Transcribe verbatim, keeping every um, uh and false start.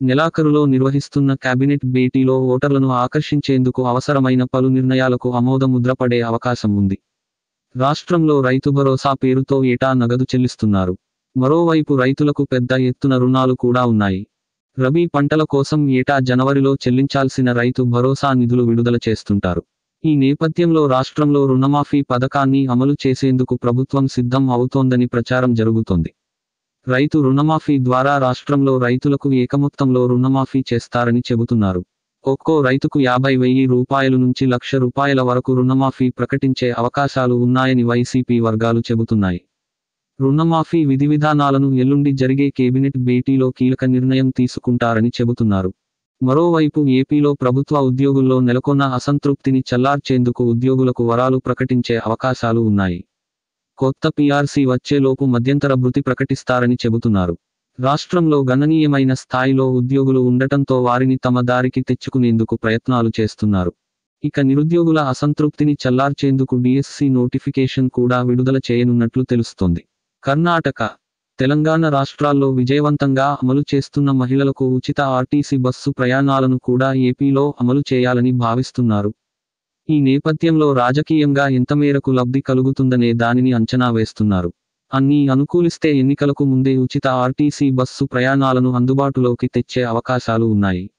నెలాఖరులో నిర్వహిస్తున్న కేబినెట్ భేటీలో ఓటర్లను ఆకర్షించేందుకు అవసరమైన పలు నిర్ణయాలకు ఆమోద ముద్ర పడే అవకాశం ఉంది. రాష్ట్రంలో రైతు భరోసా పేరుతో ఏటా నగదు చెల్లిస్తున్నారు. మరోవైపు రైతులకు పెద్ద ఎత్తున రుణాలు కూడా ఉన్నాయి. రబీ పంటల కోసం ఏటా జనవరిలో చెల్లించాల్సిన రైతు భరోసా నిధులు విడుదల చేస్తుంటారు. ఈ నేపథ్యంలో రాష్ట్రంలో రుణమాఫీ పథకాన్ని అమలు చేసేందుకు ప్రభుత్వం సిద్ధం అవుతోందని ప్రచారం జరుగుతోంది. రైతు రుణమాఫీ ద్వారా రాష్ట్రంలో రైతులకు ఏకమొత్తంలో రుణమాఫీ చేస్తారని చెబుతున్నారు. ఒక్కో రైతుకు యాభై వెయ్యి రూపాయలు నుంచి లక్ష రూపాయల వరకు రుణమాఫీ ప్రకటించే అవకాశాలు ఉన్నాయని వైసీపీ వర్గాలు చెబుతున్నాయి. రుణమాఫీ విధివిధానాలను ఎల్లుండి జరిగే కేబినెట్ భేటీలో కీలక నిర్ణయం తీసుకుంటారని చెబుతున్నారు. మరోవైపు ఏపీలో ప్రభుత్వ ఉద్యోగుల్లో నెలకొన్న అసంతృప్తిని చల్లార్చేందుకు ఉద్యోగులకు వరాలు ప్రకటించే అవకాశాలు ఉన్నాయి. కొత్త పీఆర్సీ వచ్చేలోపు మధ్యంతర భృతి ప్రకటిస్తారని చెబుతున్నారు. రాష్ట్రంలో గణనీయమైన స్థాయిలో ఉద్యోగులు ఉండటంతో వారిని తమ దారికి తెచ్చుకునేందుకు ప్రయత్నాలు చేస్తున్నారు. ఇక నిరుద్యోగుల అసంతృప్తిని చల్లార్చేందుకు డిఎస్సి నోటిఫికేషన్ కూడా విడుదల చేయనున్నట్లు తెలుస్తోంది. కర్ణాటక, తెలంగాణ రాష్ట్రాల్లో విజయవంతంగా అమలు చేస్తున్న మహిళలకు ఉచిత ఆర్టీసీ బస్సు ప్రయాణాలను కూడా ఏపీలో అమలు చేయాలని భావిస్తున్నారు. ఈ నేపథ్యంలో రాజకీయంగా ఎంతమేరకు లబ్ధి కలుగుతుందనే దానిని అంచనా వేస్తున్నారు. అన్నీ అనుకూలిస్తే ఎన్నికలకు ముందే ఉచిత ఆర్టీసీ బస్సు ప్రయాణాలను అందుబాటులోకి తెచ్చే అవకాశాలు ఉన్నాయి.